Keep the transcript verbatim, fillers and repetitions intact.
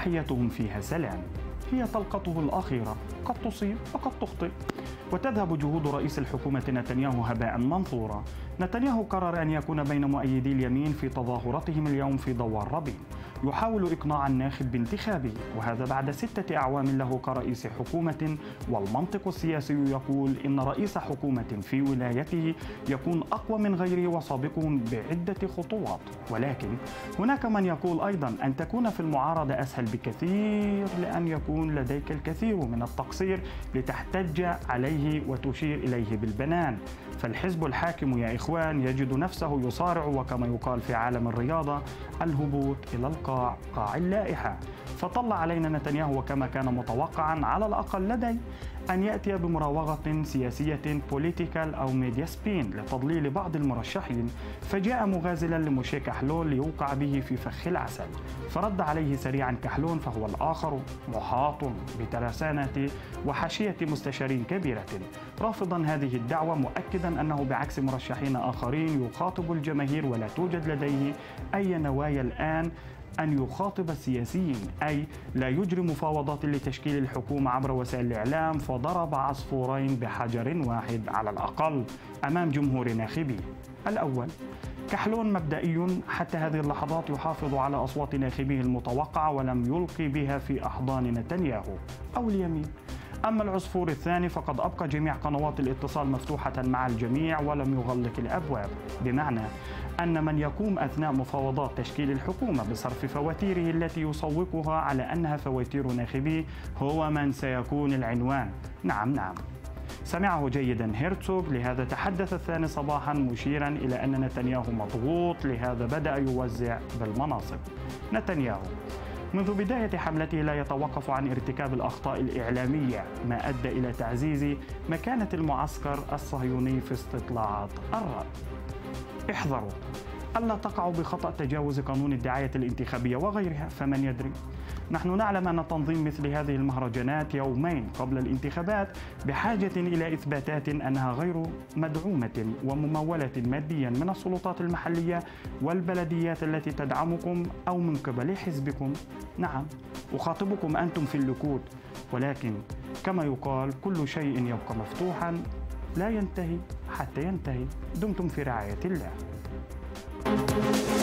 تحيتهم فيها سلام. هي طلقته الأخيرة، قد تصيب وقد تخطئ، وتذهب جهود رئيس الحكومة نتنياهو هباء منثورا. نتنياهو قرر أن يكون بين مؤيدي اليمين في تظاهرتهم اليوم في دوار ربين، يحاول إقناع الناخب بانتخابه، وهذا بعد ستة أعوام له كرئيس حكومة. والمنطق السياسي يقول إن رئيس حكومة في ولايته يكون أقوى من غيره وسابقهم بعدة خطوات. ولكن هناك من يقول أيضا أن تكون في المعارضة أسهل بكثير، لأن يكون لديك الكثير من التقصير لتحتج عليه وتشير إليه بالبنان. فالحزب الحاكم يا إخوان يجد نفسه يصارع، وكما يقال في عالم الرياضة، الهبوط إلى القاع، قاع اللائحة. فطل علينا نتنياهو وكما كان متوقعا على الأقل لدي أن يأتي بمراوغة سياسية بوليتيكال أو ميديا سبين لتضليل بعض المرشحين، فجاء مغازلا لموشي كحلون ليوقع به في فخ العسل، فرد عليه سريعا كحلون، فهو الآخر محاط بترسانة وحاشية مستشارين كبيرة، رافضا هذه الدعوة، مؤكدا أنه بعكس مرشحين آخرين يخاطب الجماهير ولا توجد لديه أي نوايا الآن أن يخاطب السياسيين، أي لا يجري مفاوضات لتشكيل الحكومة عبر وسائل الإعلام. فضرب عصفورين بحجر واحد على الأقل أمام جمهور ناخبيه. الأول، كحلون مبدئي حتى هذه اللحظات يحافظ على أصوات ناخبيه المتوقعة ولم يلقي بها في أحضان نتنياهو أو اليمين. أما العصفور الثاني فقد أبقى جميع قنوات الاتصال مفتوحة مع الجميع ولم يغلق الأبواب، بمعنى أن من يقوم أثناء مفاوضات تشكيل الحكومة بصرف فواتيره التي يسوقها على أنها فواتير ناخبيه هو من سيكون العنوان. نعم نعم، سمعه جيدا هيرتسوغ، لهذا تحدث الثاني صباحا مشيرا إلى أن نتنياهو مضغوط، لهذا بدأ يوزع بالمناصب. نتنياهو منذ بداية حملته لا يتوقف عن ارتكاب الأخطاء الإعلامية، ما أدى إلى تعزيز مكانة المعسكر الصهيوني في استطلاعات الرأي. احذروا ألا تقعوا بخطأ تجاوز قانون الدعاية الانتخابية وغيرها، فمن يدري. نحن نعلم أن تنظيم مثل هذه المهرجانات يومين قبل الانتخابات بحاجة إلى إثباتات أنها غير مدعومة وممولة ماديا من السلطات المحلية والبلديات التي تدعمكم أو من قبل حزبكم. نعم، أخاطبكم أنتم في الليكود، ولكن كما يقال كل شيء يبقى مفتوحا لا ينتهي حتى ينتهي. دمتم في رعاية الله.